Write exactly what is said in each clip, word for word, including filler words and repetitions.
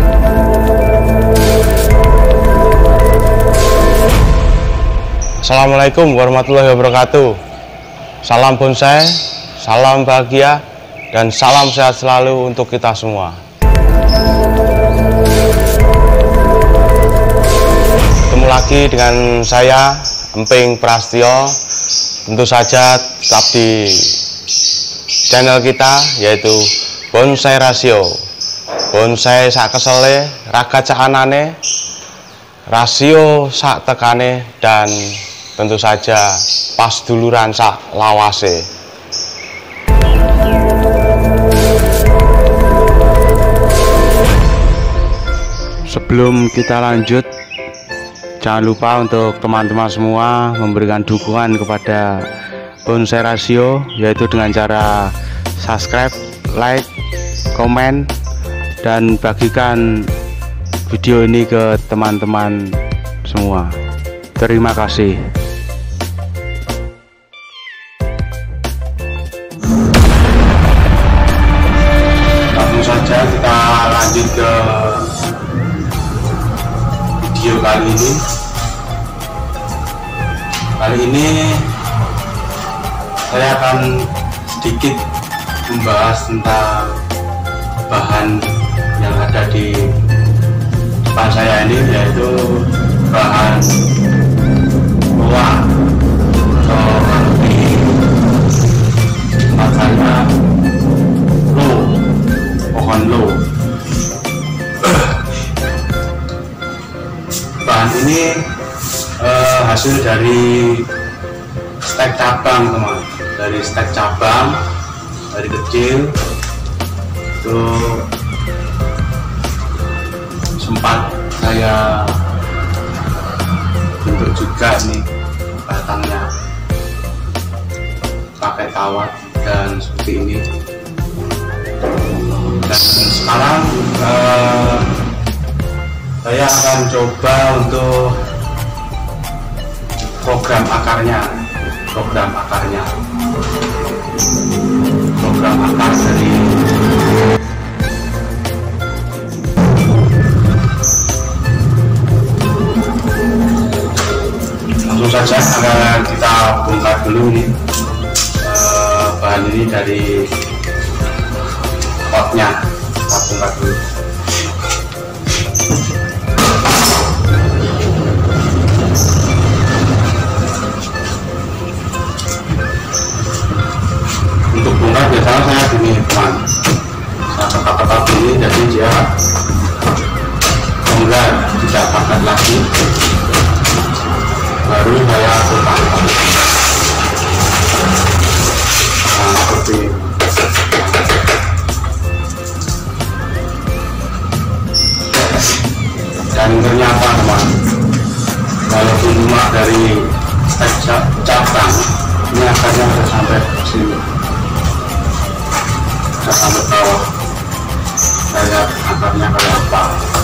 Assalamualaikum warahmatullahi wabarakatuh. Salam bonsai, salam bahagia, dan salam sehat selalu untuk kita semua. Ketemu lagi dengan saya, Emping Prastio. Tentu saja tetap di channel kita, yaitu Bonsai Rasio. Bonsai sak kesele, raga cak anane, rasio sak tekane, dan tentu saja pas duluran sak lawase. Sebelum kita lanjut, jangan lupa untuk teman-teman semua memberikan dukungan kepada Bonsai Rasio, yaitu dengan cara subscribe, like, komen, dan bagikan video ini ke teman-teman semua. Terima kasih. Langsung saja kita lanjut ke video kali ini. Kali ini saya akan sedikit membahas tentang bahan yang ada di depan saya ini, yaitu bahan loa atau di tempat saya lo, pohon lo. Bahan ini eh, hasil dari stek cabang, teman, dari stek cabang dari kecil itu sempat saya bentuk juga nih batangnya pakai kawat dan seperti ini. Dan sekarang eh, saya akan coba untuk program akarnya program akarnya program akar dari langsung saja akan kita bongkar dulu nih eh, bahan ini dari potnya. Kita bongkar dulu. Untuk bongkar biasanya saya gini, teman, saya pekat-pekat ini, jadi dia bongkar tidak padat lagi, baru saya buka. Nah, seperti ini. Dan ternyata, teman, walaupun cuma dari stek cabang, ini akarnya sudah sampai sini, sudah sampai bawah. Saya lihat akarnya kayak apa.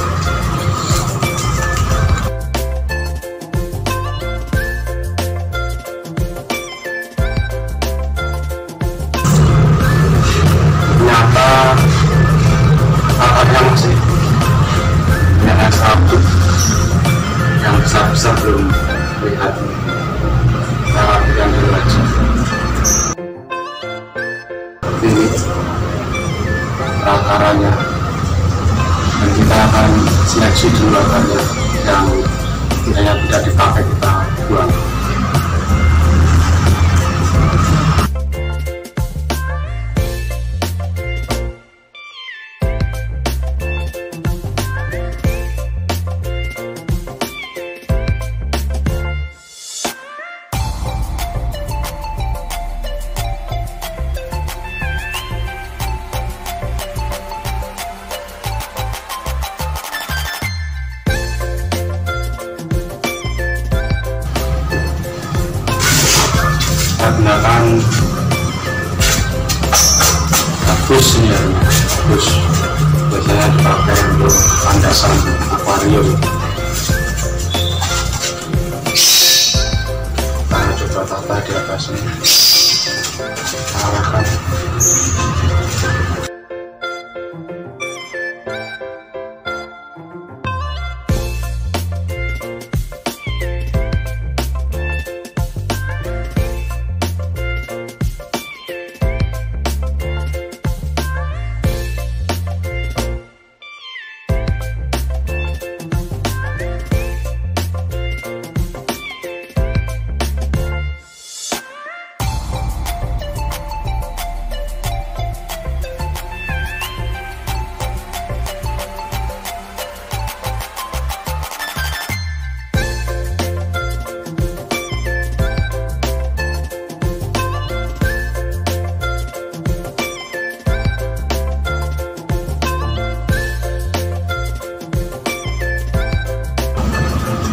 Ternyata akarnya masih banyak sabut yang besar-besar, belum lihat. Kita rapikan dulu aja. Ini akarnya, dan kita akan seleksi dulu akarnya yang kiranya tidak dipakai, kita buang. Kita gunakan gabus ini ya, gabus biasanya dipakai untuk landasan akuarium. Kita coba tata di atasnya, arahkan.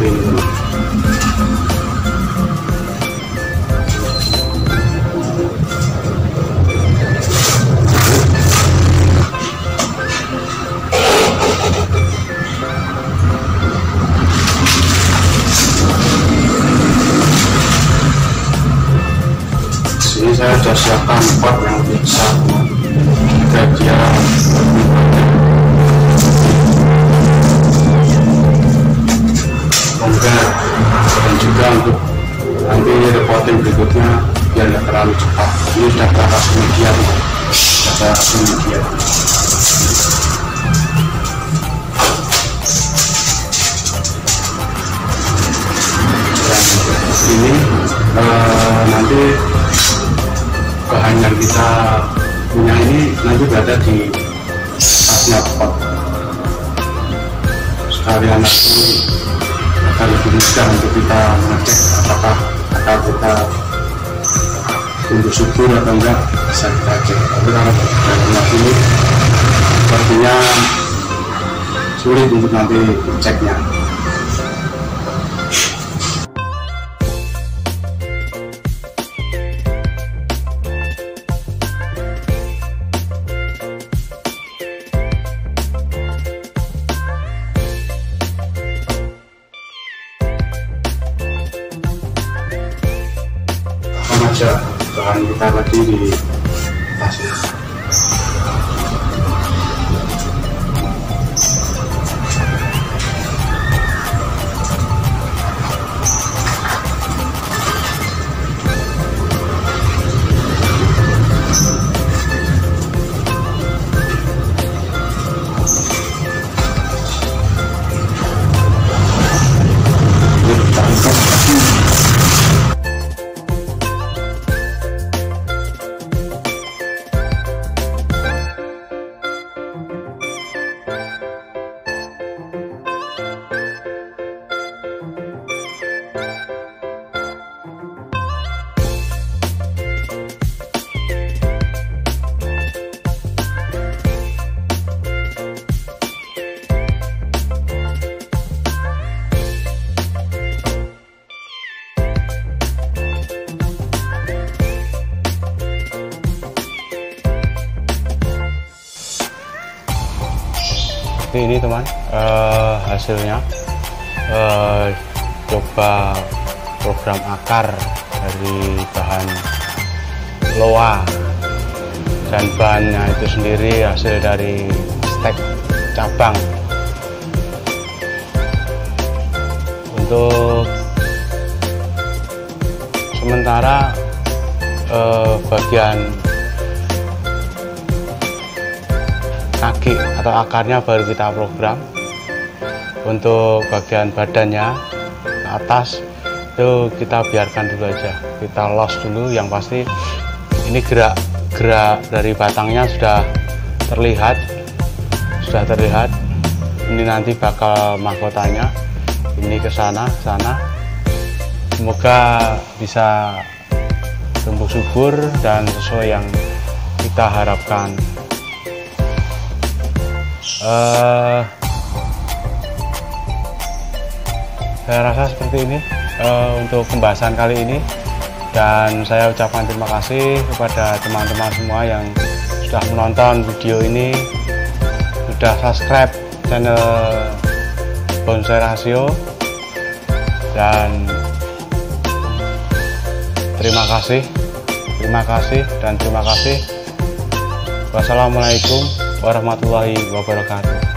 seperti ini teman. Sini saya sudah siapkan pot yang bisa agar dia longgar, dan juga untuk nanti reporting berikutnya biar tidak terlalu cepat. Ini sudah ke atas media, sudah ke atas media. Dan ini eh, nanti bahan yang kita punya ini nanti berada di tasnya pot. Sekalian nanti akan lebih mudah untuk kita mengecek apakah akar kita tumbuh subur atau enggak, bisa kita cek. Tapi kalau dalam ini sepertinya sulit untuk nanti ceknya. Aja bahan kita tadi di tasnya. Seperti ini teman, uh, hasilnya uh, coba program akar dari bahan loa, dan bahannya itu sendiri hasil dari stek cabang. Untuk sementara uh, bagian kaki atau akarnya baru kita program. Untuk bagian badannya ke atas itu kita biarkan dulu aja, kita los dulu. Yang pasti ini gerak-gerak dari batangnya sudah terlihat, sudah terlihat. Ini nanti bakal mahkotanya ini ke sana, sana. Semoga bisa tumbuh subur dan sesuai yang kita harapkan. Uh, saya rasa seperti ini uh, untuk pembahasan kali ini, dan saya ucapkan terima kasih kepada teman-teman semua yang sudah menonton video ini, sudah subscribe channel Bonsai Rasio, dan terima kasih terima kasih dan terima kasih. Wassalamualaikum warahmatullahi wabarakatuh.